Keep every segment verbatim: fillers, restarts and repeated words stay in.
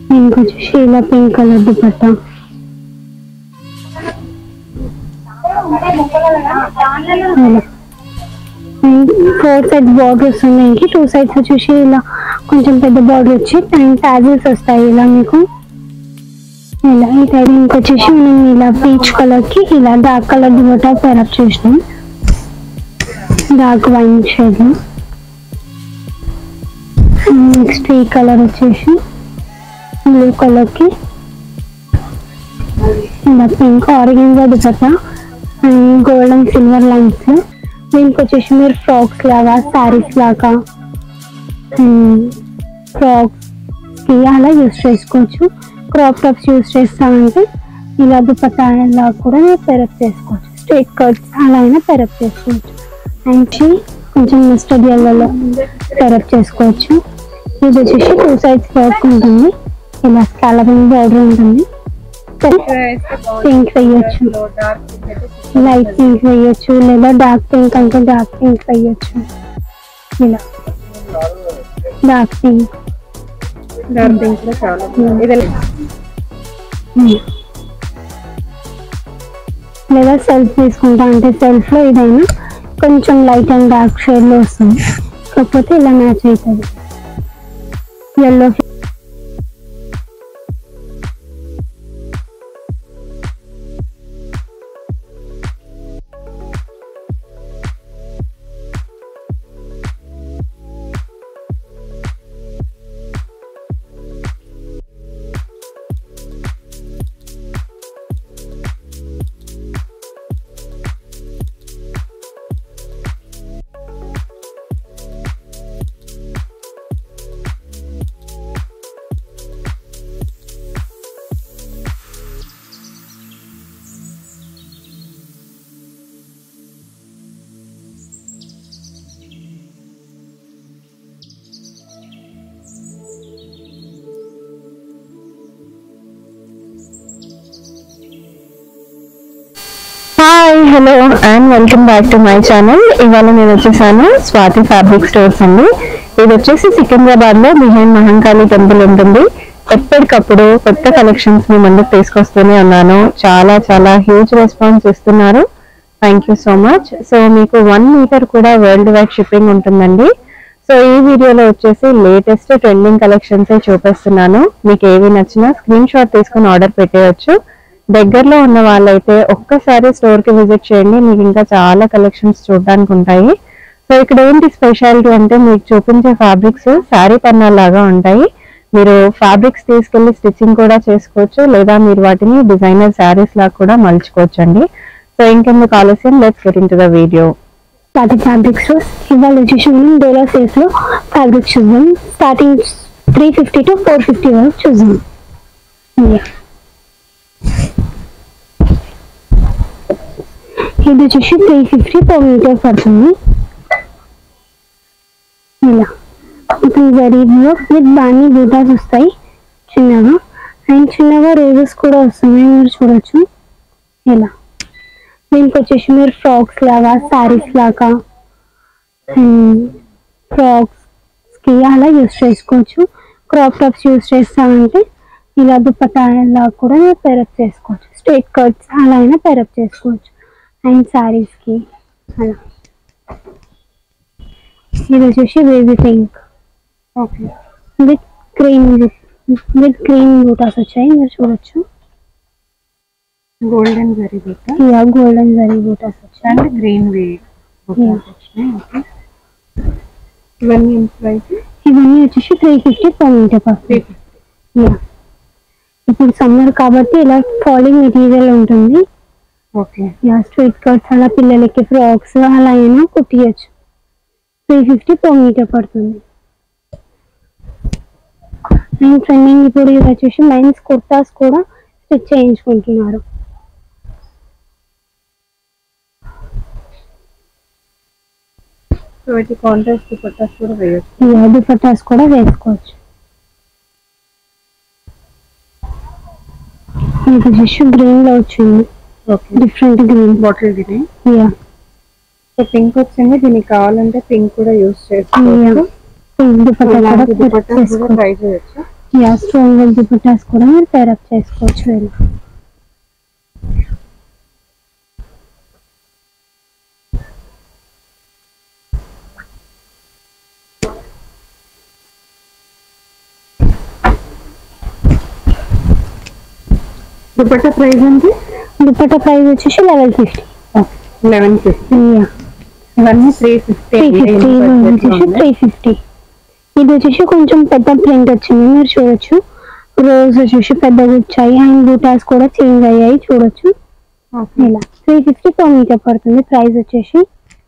దీనికి వచ్చేసి ఇలా pink colour dupatta, four side border వస్తుంది. దీనికి టూ సైడ్స్ వచ్చేసి ఇలా కొంచెం పెద్ద బార్డర్ వచ్చి అండ్ టాజిల్స్ వస్తాయి ఇలా మీకు. ఇలా ఈ సైడ్ ఇంకొచ్చేసి మనం ఇలా పీచ్ కలర్ కి ఇలా డార్క్ కలర్ దుపట్టా పేరప్ చేసినాం, డార్క్ వైన్ షేడ్. నెక్స్ట్ ఈ కలర్ వచ్చేసి బ్లూ కలర్ కి ఇలా pink orange dupatta and gold and silver lines. దీనికి వచ్చేసి మీరు ఫ్రాక్స్ లాగా శారీస్ లాగా ఫ్రాక్స్ కి అలా యూస్ చేసుకోవచ్చు. క్రాప్ టాప్స్ యూస్ చేస్తామంటే ఇలా దుపట్టా లాగా కూడా పెరప్ చేసుకోవచ్చు. స్ట్రైట్ కట్స్ అలా అయినా పెరప్ చేసుకోవచ్చు. అండ్ కొంచెం మస్టర్డ్ ఎల్లోలో పెరప్ చేసుకోవచ్చు. ఇది వచ్చేసి టూ సైడ్స్ వర్క్ ఉంటుంది, ఇలా స్కాలపింగ్ బార్డర్ ఉంటుంది. పింక్ వేయచ్చు, లైట్ పింక్ వేయచ్చు, లేదా డార్క్ పింక్ అంటే డార్క్ పింక్ వేయచ్చు. ఇలా డార్క్ పింక్ డార్క్ పింక్ లో చాలా లేదా సెల్ఫ్ తీసుకుంటా అంటే సెల్ఫ్ లో ఇదైనా కొంచెం లైట్ అండ్ డార్క్ షేడ్ లో వస్తుంది, కాకపోతే ఇలా మ్యాచ్ అవుతుంది. Yellow hi hello and welcome back to my channel. ఇవాళ నేను వచ్చేసాను స్వాతి ఫ్యాబ్రిక్ స్టోర్స్ అండి. ఇది వచ్చేసి సికింద్రాబాద్ లో బిహైండ్ మహంకాళి టెంపుల్ ఉంటుంది. ఎప్పటికప్పుడు కొత్త కలెక్షన్స్ మీ ముందుకు తీసుకొస్తూనే ఉన్నాను. చాలా చాలా హ్యూజ్ రెస్పాన్స్ ఇస్తున్నారు. Thank you so much. So మీకు వన్ మీటర్ కూడా వరల్డ్ వైడ్ షిప్పింగ్ ఉంటుందండి. సో ఈ వీడియోలో వచ్చేసి లేటెస్ట్ ట్రెండింగ్ కలెక్షన్స్ చూపిస్తున్నాను. మీకు ఏవి నచ్చినా స్క్రీన్ షాట్ తీసుకుని ఆర్డర్ పెట్టేయచ్చు. దగ్గరలో ఉన్న వాళ్ళైతే ఒక్కసారి స్టోర్ కి విజిట్ చేయండి, మీకు ఇంకా చాలా కలెక్షన్స్ చూడడానికి ఉంటాయి. సో ఇక్కడ ఏంటి స్పెషాలిటీ అంటే మీకు చూపించే ఫ్యాబ్రిక్స్ శారీ పన్నాలాగా ఉంటాయి. మీరు ఫ్యాబ్రిక్స్ తీసుకెళ్లి స్టిచ్చింగ్ కూడా చేసుకోవచ్చు, లేదా మీరు వాటిని డిజైనర్ శారీస్ లాగా కూడా మలుచుకోవచ్చు అండి. సో ఇంకెందుకు ఆలస్యం, let's get into the video. Starting fabrics ఇవాళ వచ్చేసి మనం డోలా సేల్స్ లో ఫ్యాబ్రిక్స్ చూద్దాం. Starting three fifty to four fifty వరకు చూద్దాం. ఇది వచ్చేసి త్రీ ఫిఫ్టీ పర్ మీటర్ పడుతుంది. ఇలా ఇప్పుడు జరీ వర్క్ విత్ బాణీ బూటాస్ వస్తాయి చిన్నగా, అండ్ చిన్నగా రోజెస్ కూడా వస్తున్నాయి, మీరు చూడొచ్చు. ఇలా దీనికి వచ్చేసి మీరు ఫ్రాక్స్ లాగా శారీస్ లాగా ఫ్రాక్స్ కి అలా యూస్ చేసుకోవచ్చు. క్రాప్ టాప్స్ యూస్ చేస్తామంటే ఇలా దుపట్టా లాగా కూడా పెరప్ చేసుకోవచ్చు. స్ట్రైట్ కట్స్ అలా అయినా పెరప్ చేసుకోవచ్చు. అండ్ శారీస్ కి అలా. ఇది వచ్చేసి baby pink okay with cream with cream బూటాస్ వచ్చాయి, మీరు చూడొచ్చు. గోల్డెన్ జరీ బూటా, యా గోల్డెన్ జరీ బూటాస్ వచ్చాయి అండ్ గ్రీన్ వే బూటాస్ వచ్చాయి. ఓకే, ఇవన్నీ ప్రైస్ ఇవన్నీ వచ్చేసి త్రీ ఫిఫ్టీ పర్ మీటర్ పడుతుంది. యా ఇప్పుడు సమ్మర్ కాబట్టి ఇలా ఫాలింగ్ మెటీరియల్ ఉంటుంది. ఓకే, యా స్ట్రైట్ కట్స్ అలా పిల్లలకి ఫ్రాక్స్ అలా అయినా కుట్టియచ్చు. త్రీ ఫిఫ్టీ పర్ మీటర్ పడుతుంది. అండ్ ట్రెండింగ్ ఇప్పుడు ఇది వచ్చేసి మెన్స్ కుర్తాస్ కూడా స్టిచ్ చేయించుకుంటున్నారు. సో ఇది కాంట్రాస్ట్ దుపట్టాస్ కూడా వేయొచ్చు. యా దుపట్టాస్ కూడా వేసుకోవచ్చు. ఇది వచ్చేసి గ్రీన్ లో వచ్చింది. Okay, different green bottle green. Yeah so pink వచ్చింది, దీనికి కావాలంటే పింక్ కూడా యూస్ చేసుకోవచ్చు. దుపట్టా కూడా ట్రై చేయొచ్చు. యా స్టోన్ వర్క్ దుపట్టాస్ కూడా మీరు పేరప్ చేసుకోవచ్చు ఇలా. దుపట్టా ప్రైస్ ఎంత? దుపట్టా ప్రైస్ వచ్చేసి లెవెన్ ఫిఫ్టీ. Eleven fifty. ఇవన్నీ త్రీ ఫిఫ్టీ. త్రీ ఫిఫ్టీ వచ్చేసి త్రీ ఫిఫ్టీ. ఇది వచ్చేసి కొంచెం పెద్ద ప్రింట్ వచ్చింది, మీరు చూడొచ్చు. రోజ్ వచ్చేసి పెద్దగా వచ్చాయి అండ్ బూటాస్ కూడా చేంజ్ అయ్యాయి చూడొచ్చు. ఇలా త్రీ ఫిఫ్టీ పర్ మీటర్ పడుతుంది ప్రైస్ వచ్చేసి.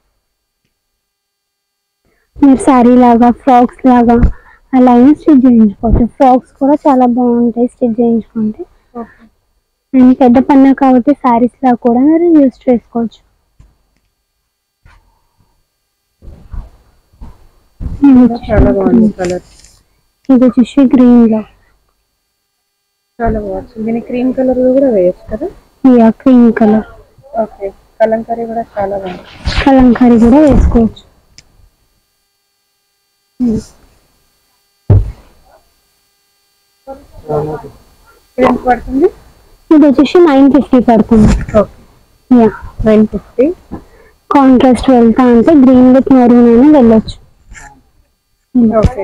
మీరు శారీ లాగా ఫ్రాక్స్ లాగా అలా అయినా స్టిచ్ చేయించుకోవచ్చు. ఫ్రాక్స్ కూడా చాలా బాగుంటాయి స్టిచ్ చేయించుకుంటే. అండ్ పెద్ద పన్నా కాబట్టి శారీస్ లాగా కూడా మీరు యూజ్ చేసుకోవచ్చు. చాలా బాగుంది కలర్. ఇది వచ్చేసి గ్రీన్ లో చాలా బాగుంది. దీని క్రీమ్ కలర్ కూడా వేయచ్చు కదా? Yeah cream colour. Okay. Kalamkari కూడా చాలా బాగుంది. కలంకారీ కూడా వేసుకోవచ్చు. ఇది ఎంత పడుతుంది? ఇది వచ్చేసి నైన్ ఫిఫ్టీ పడుతుంది. Okay. Yeah nine fifty. Contrast వెళ్తా అంటే గ్రీన్ విత్ మెరూన్ అయినా వెళ్ళొచ్చు. ఓకే.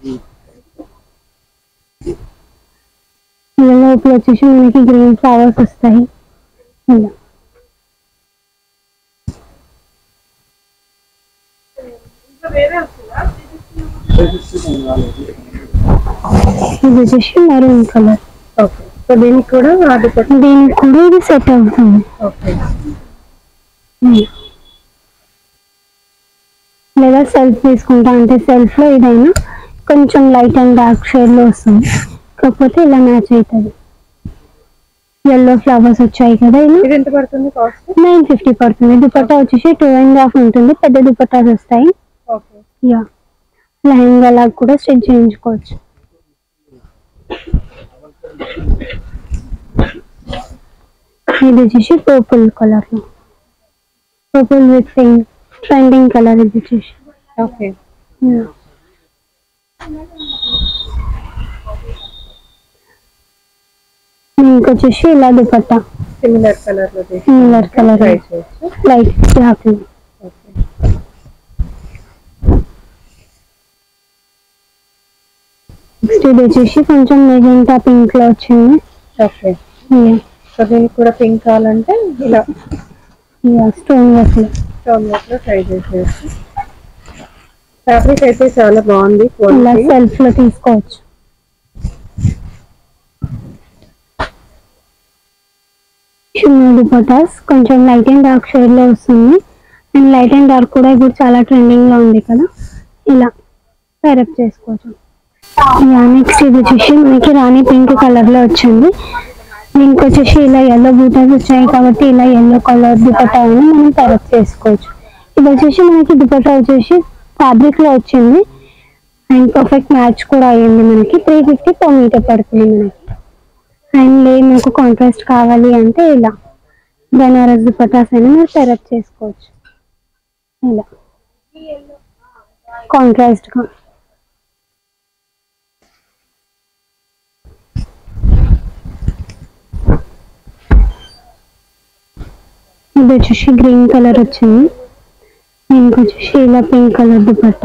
ఇలా లోపల వచ్చేసి మనకి గ్రీన్ ఫ్లవర్స్ వస్తాయి. ఇలా ఇది వచ్చేసి మెరూన్ కలర్. ఓకే. సో దీనికి కూడా దీనికి కూడా ఇది సెట్ అవుతుంది. ఓకే. లేదా సెల్ఫ్ తీసుకుంటా అంటే సెల్ఫ్ లో ఇదైనా కొంచెం లైట్ అండ్ డార్క్ షేడ్ లో వస్తుంది, కాకపోతే ఇలా మ్యాచ్ అవుతుంది. ఎల్లో ఫ్లవర్స్ వచ్చాయి కదా. ఇలా ఇది ఎంత పడుతుంది కాస్ట్? నైన్ ఫిఫ్టీ పడుతుంది. దుపట్టా వచ్చేసి టూ అండ్ హాఫ్ ఉంటుంది, పెద్ద దుపట్టాస్ వస్తాయి. ఓకే. యా లెహంగా లాగా కూడా స్టిచ్ చేయించుకోవచ్చు. ఇది వచ్చేసి పర్పుల్ కలర్ లో, purple with pink trending colour ఇది వచ్చేసి. ఓకే. ఇంకొచ్చేసి ఇలా దుపట్టా సిమిలర్ కలర్ లో similar colour light black. Next ఇది వచ్చేసి కొంచెం మెజెంటా పింక్ లో వచ్చింది. ఓకే. సో దీనికి కూడా పింక్ కావాలంటే ఇలా స్టోన్ వర్క్ లో స్టోన్ వర్క్ లో ట్రై చేసేసి. ఫ్యాబ్రిక్ అయితే చాలా బాగుంది. ఇలా సెల్ఫ్ లో తీసుకోవచ్చు. చిన్న దుపట్టాస్ కొంచెం లైట్ అండ్ డార్క్ షేడ్ లో వస్తుంది. అండ్ లైట్ అండ్ డార్క్ కూడా ఇప్పుడు చాలా ట్రెండింగ్ లో ఉంది కదా, ఇలా పేరప్ చేసుకోవచ్చు. నెక్స్ట్ ఇది వచ్చేసి మనకి రాణి పింక్ కలర్ లో వచ్చింది. దీనికి వచ్చేసి ఇలా ఎల్లో బూటాస్ వచ్చాయి కాబట్టి ఇలా ఎల్లో కలర్ దుపట్టా అని మనం పేరప్ చేసుకోవచ్చు. ఇది వచ్చేసి మనకి దుపట్టా వచ్చేసి ఫ్యాబ్రిక్ లో వచ్చింది అండ్ పర్ఫెక్ట్ మ్యాచ్ కూడా అయ్యింది. మనకి త్రీ ఫిఫ్టీ పర్ మీటర్ పడుతుంది మనకి. అండ్ లేదు మీకు కాంట్రాస్ట్ కావాలి అంటే ఇలా బనారస్ దుపట్టాస్ అయినా మీరు పేరప్ చేసుకోవచ్చు. ఇలా కాంట్రాస్ట్ గా. ఇది వచ్చేసి గ్రీన్ కలర్ వచ్చింది, దీనికి వచ్చేసి ఇలా pink colour dupatta.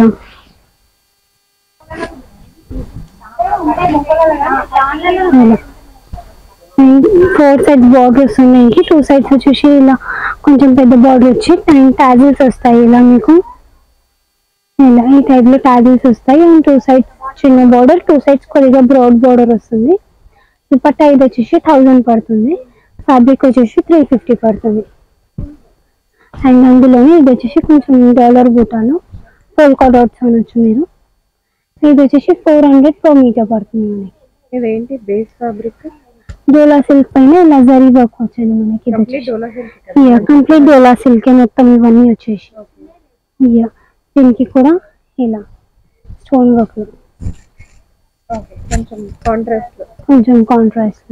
Four sides border వస్తుంది, ఇంకి టూ సైడ్స్ వచ్చేసి ఇలా కొంచెం పెద్ద బార్డర్ వచ్చి అండ్ టాజిల్స్ వస్తాయి. ఇలా మీకు ఇలా ఈ టైప్ లో టాజిల్స్ వస్తాయి అండ్ టూ సైడ్స్ చిన్న బార్డర్, టూ సైడ్స్ కొద్దిగా బ్రాడ్ బార్డర్ వస్తుంది. దుపట్టా ఇది వచ్చేసి థౌజండ్ పడుతుంది, ఫ్యాబ్రిక్ వచ్చేసి త్రీ ఫిఫ్టీ పడుతుంది. అండ్ అందులోనే ఇది వచ్చేసి కొంచెం డాలర్ బూటాలు పోల్కా డాట్స్ అనొచ్చు మీరు. ఇది వచ్చేసి ఫోర్ హండ్రెడ్ పర్ మీటర్ పడుతుంది మనకి. ఇదేంటి బేస్ ఫ్యాబ్రిక్? డోలా సిల్క్ పైన ఇలా జరీ వర్క్ వచ్చింది మనకి. కంప్లీట్ డోలా సిల్క్ మొత్తం ఇవన్నీ వచ్చేసి. దీనికి కూడా ఇలా స్టోన్ వర్క్ కొంచెం కాంట్రాస్ట్ కొంచెం కాంట్రాస్ట్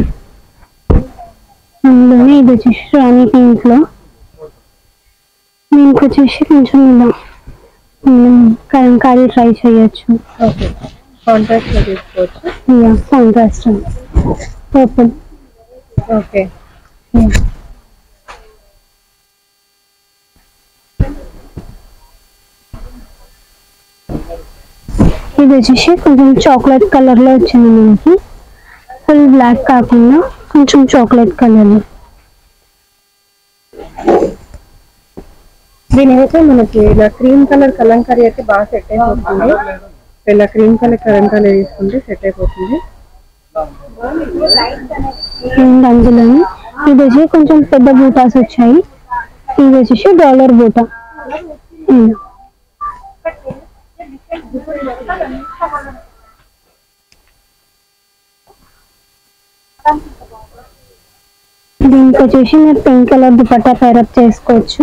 అందులోనే ఇది వచ్చేసి రాణి పింక్ లో దీనికి వచ్చేసి కొంచెం ఇలా కలంకారీ ట్రై చేయొచ్చు. ఓకే, కాంట్రాస్ట్ లో తీసుకోవచ్చు. Yeah contrast purple. ఓకే, ఇది వచ్చేసి కొంచెం చాక్లెట్ కలర్ లో వచ్చింది మనకి, ఫుల్ బ్లాక్ కాకుండా కొంచెం చాక్లెట్ కలర్ లో. దీనికైతే మనకి ఇలా క్రీమ్ కలర్ కలంకారీ అయితే బాగా సెట్ అయిపోతుంది. ఇలా క్రీమ్ కలర్ కలంకారీ తీసుకుంటే సెట్ అయిపోతుంది. అండ్ అందులోని ఇది వచ్చి కొంచెం పెద్ద బూటాస్ వచ్చాయి. ఇది వచ్చేసి డాలర్ బూటా. దీనికి వచ్చేసి మీరు పింక్ కలర్ దుపట్టా పేరప్ చేసుకోవచ్చు.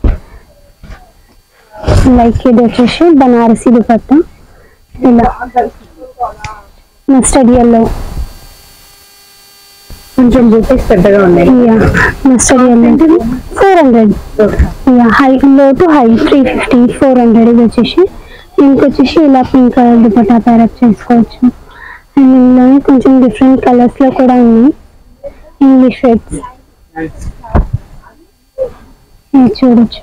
లైక్ ఇది వచ్చేసి బనారసి దుపట్టా, ఇలా మస్టర్డ్ ఎల్లో, కొంచెం బూటీస్ పెద్దగా ఉన్నాయి. Mustard yellow four hundred. High low to high three fifty four hundred. ఇది వచ్చేసి దీనికి వచ్చేసి ఇలా పింక్ కలర్ దుపట్టా పేరప్ చేసుకోవచ్చు. అండ్ ఇందులోనే కొంచెం డిఫరెంట్ కలర్స్ లో కూడా ఉన్నాయి ఇంగ్లీష్ షేడ్స్, చూడొచ్చు.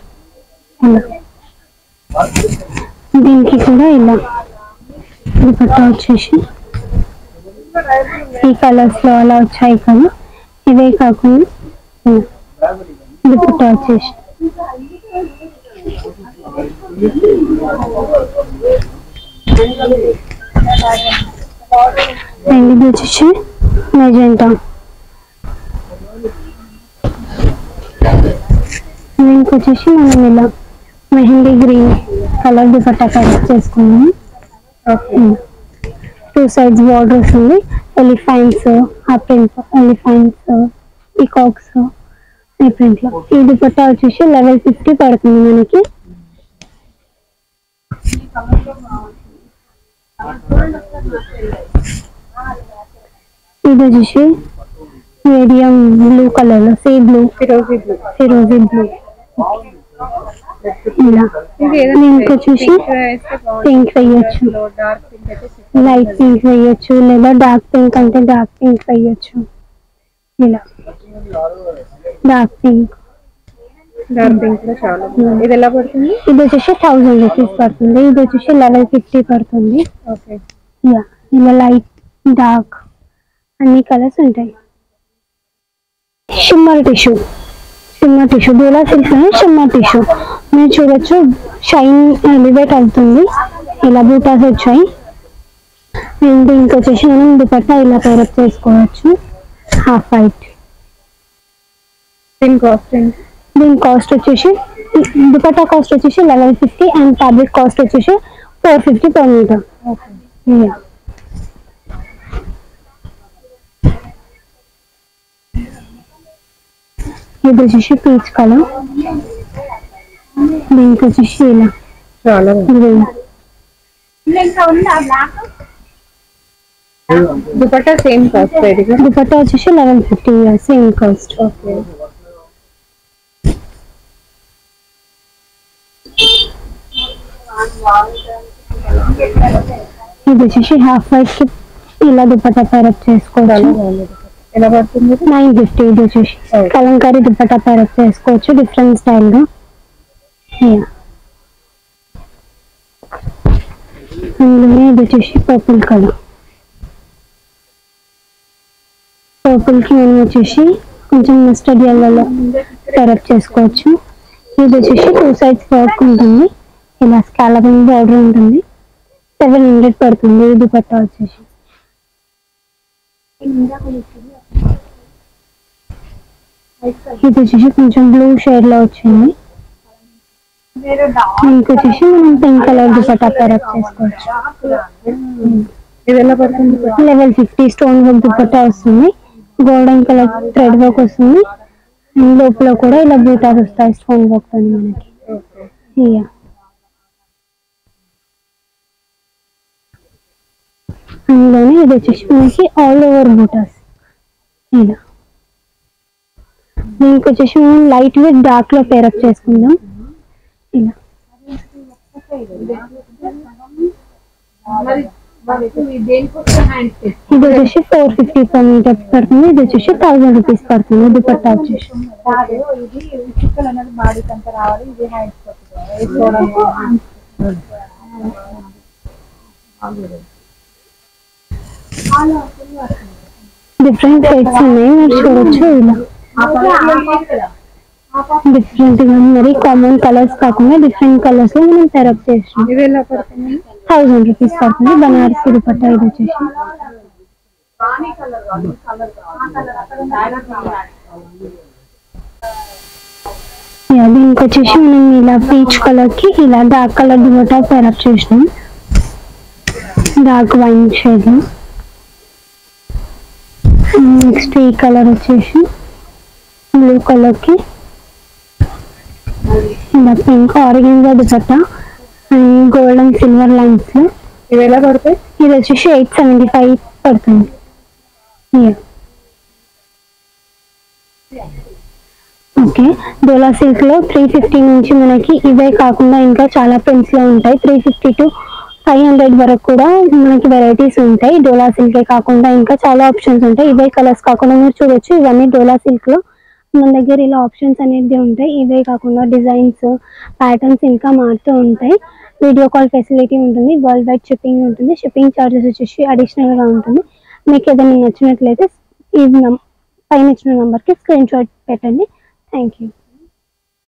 దీనికి కూడా ఇలా దుపట్టా వచ్చేసి ఈ కలర్స్ లో అలా వచ్చాయి కదా, ఇవే కాకుండా దుపట్టా వచ్చేసి అండ్ ఇది వచ్చేసి మెజెంటా. దీనికి వచ్చేసి మనం ఇలా mehndi green colour dupatta colour చేసుకున్నాము. టూ సైడ్స్ బార్డర్స్ ఉంది, ఎలిఫెంట్స్ ఆ ప్రింట్, ఎలిఫెంట్స్ పీకాక్స్ ఈ ప్రింట్ లో. ఈ దుపట్టా వచ్చేసి లెవెల్ ఫిఫ్టీ పడుతుంది మనకి. ఇది వచ్చేసి మీడియం బ్లూ కలర్ లో, సీ బ్లూ, ఫిరోజీ బ్లూ, ఫిరోజీ బ్లూ ఇలా. దీనికి వచ్చేసి పింక్ వేయచ్చు, లైట్ పింక్ వేయచ్చు, లేదా డార్క్ పింక్ అంటే డార్క్ పింక్ వేయచ్చు. ఇలా డార్క్ పింక్, డార్క్ పింక్ లో చాలా. ఇది ఎలా పడుతుంది? ఇది వచ్చేసి థౌసండ్ రూపీస్ పడుతుంది. ఇది వచ్చేసి లెవెల్ ఫిఫ్టీ పడుతుంది. ఓకే, యా ఇలా లైట్ డార్క్ అన్ని కలర్స్ ఉంటాయి. Shimmer tissue, shimmer tissue Dola silk shimmer tissue మీరు చూడొచ్చు, షైన్ ఎలివేట్ అవుతుంది. ఇలా బూటాస్ వచ్చాయి. అండ్ దీనికి వచ్చేసి మనం దుపట్టా ఇలా పేరప్ చేసుకోవచ్చు. Half white. దీని కాస్ట్ ఏంటి? దీని కాస్ట్ వచ్చేసి దుపట్టా కాస్ట్ వచ్చేసి eleven fifty and fabric cost వచ్చేసి ఫోర్ ఫిఫ్టీ పర్ మీటర్. ఇది వచ్చేసి పీచ్ కలర్. దీనికి వచ్చేసి ఇలా చాలా green. Dupatta same cost. Dupatta వచ్చేసి eleven fifty same cost. Okay, ఇది వచ్చేసి హాఫ్ వైట్ కి ఇలా దుపట్టా పేరప్ చేసుకోవచ్చు. ఎలా పడుతుంది? Nine fifty. ఇది వచ్చేసి కలంకారీ దుపట్టా పేరప్ చేసుకోవచ్చు డిఫరెంట్ స్టైల్ గా. అందులోనే ఇది వచ్చేసి పర్పుల్ కలర్. పర్పుల్ కి మనం వచ్చేసి కొంచెం మస్టర్డ్ ఎల్లోలో పేరప్ చేసుకోవచ్చు. ఇది వచ్చేసి టూ సైడ్స్ వర్క్ ఉంటుంది, ఇలా స్కాలపింగ్ బార్డర్ ఉంటుంది. సెవెన్ హండ్రెడ్ పడుతుంది ఈ దుపట్టా వచ్చేసి. ఇది వచ్చేసి కొంచెం బ్లూ షేడ్ లో వచ్చింది. దీనికి వచ్చేసి మనం పింక్ కలర్ దుపట్టా పేరప్ చేసుకోవచ్చు. ఇది ఎలా పడుతుంది? Eleven fifty stone work dupatta వస్తుంది, గోల్డెన్ కలర్ థ్రెడ్ వర్క్ వస్తుంది. లోపల కూడా ఇలా బూటాస్ వస్తాయి స్టోన్ వర్క్ తో మనకి. ఇయా అందులోనే ఇది వచ్చేసి మనకి ఆల్ ఓవర్ బూటాస్. ఇలా దీనికి వచ్చేసి మనం లైట్ విత్ డార్క్ లో పేరప్ చేసుకుందాం. ఇలా ఇది వచ్చేసి ఫోర్ ఫిఫ్టీ పర్ మీటర్ పడుతుంది. ఇది వచ్చేసి థౌసండ్ రూపీస్ పడుతుంది. దుపట్టా వచ్చేసి డిఫరెంట్ షేడ్స్ ఉన్నాయి, మీరు చూడొచ్చు. ఇలా డిఫరెంట్ గా మరి కామన్ కలర్స్ కాకుండా డిఫరెంట్ కలర్స్ లో మనం పేరప్ చేస్తాం. థౌసండ్ రూపీస్ పడుతుంది. బనారసి దుపట్టా ఇది వచ్చేసి దీనికి వచ్చేసి మనం ఇలా పీచ్ కలర్ కి ఇలా డార్క్ కలర్ దుపట్టా పేరప్ చేసినాం. Dark wine shade. నెక్స్ట్ ఈ కలర్ వచ్చేసి బ్లూ కలర్ కి ఇలా pink orange dupatta and gold and silver lines. ఇవి ఎలా పడతాయి? ఇది వచ్చేసి ఎయిట్ సెవెంటీ ఫైవ్ పడుతుంది. ఓకే, డోలా సిల్క్ లో త్రీ ఫిఫ్టీ నుంచి మనకి ఇవే కాకుండా ఇంకా చాలా ప్రింట్స్ లో ఉంటాయి. Three fifty to five hundred వరకు కూడా మనకి వెరైటీస్ ఉంటాయి. డోలా సిల్కే కాకుండా ఇంకా చాలా ఆప్షన్స్ ఉంటాయి. ఇవే కలర్స్ కాకుండా మీరు చూడొచ్చు, ఇవన్నీ డోలా సిల్క్ లో మన దగ్గర ఇలా ఆప్షన్స్ అనేది ఉంటాయి. ఇవే కాకుండా డిజైన్స్ ప్యాటర్న్స్ ఇంకా మారుతూ ఉంటాయి. వీడియో కాల్ ఫెసిలిటీ ఉంటుంది. వరల్డ్ వైడ్ షిప్పింగ్ ఉంటుంది. షిప్పింగ్ ఛార్జెస్ వచ్చేసి అడిషనల్ గా ఉంటుంది. మీకు ఏదైనా నచ్చినట్లయితే ఈ పైన ఇచ్చిన నెంబర్కి స్క్రీన్ షాట్ పెట్టండి. Thank you.